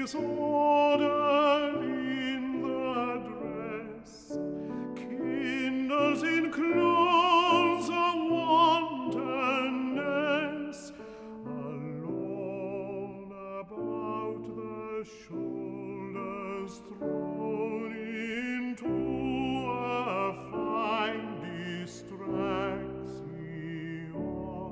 disorder in the dress, kindles in clothes a wantonness, alone about the shoulders thrown into a fine distraction.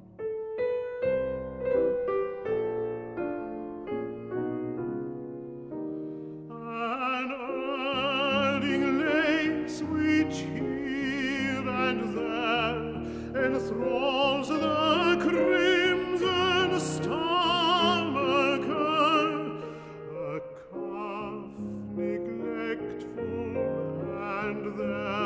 An erding lace which here and there enthralls the crimson stomacher, a cuff neglectful and there